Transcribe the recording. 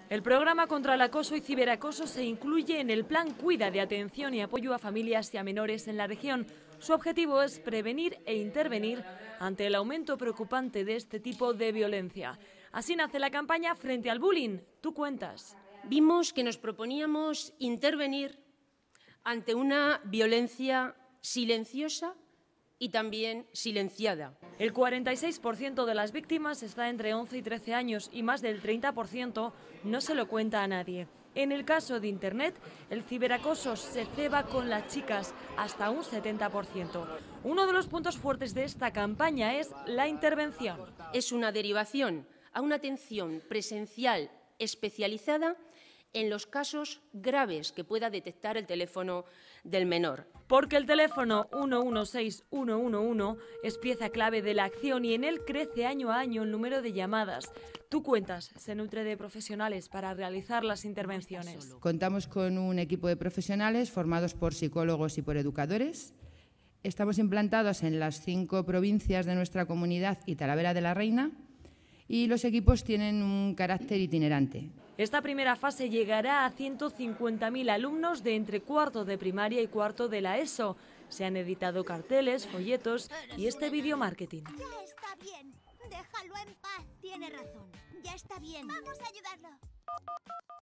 El programa contra el acoso y ciberacoso se incluye en el Plan Cuida de atención y apoyo a familias y a menores en la región. Su objetivo es prevenir e intervenir ante el aumento preocupante de este tipo de violencia. Así nace la campaña Frente al Bullying. Tú cuentas. Vimos que nos proponíamos intervenir ante una violencia silenciosa y también silenciada. El 46% de las víctimas está entre 11 y 13 años y más del 30% no se lo cuenta a nadie. En el caso de Internet, el ciberacoso se ceba con las chicas hasta un 70%. Uno de los puntos fuertes de esta campaña es la intervención. Es una derivación a una atención presencial especializada en los casos graves que pueda detectar el teléfono del menor. Porque el teléfono 116111 es pieza clave de la acción y en él crece año a año el número de llamadas. Tú cuentas, se nutre de profesionales para realizar las intervenciones. Contamos con un equipo de profesionales formados por psicólogos y por educadores. Estamos implantados en las 5 provincias de nuestra comunidad y Talavera de la Reina y los equipos tienen un carácter itinerante. Esta primera fase llegará a 150.000 alumnos de entre cuarto de primaria y cuarto de la ESO. Se han editado carteles, folletos y este vídeo marketing. Ya está bien. Déjalo en paz. Tiene razón. Ya está bien. Vamos a ayudarlo.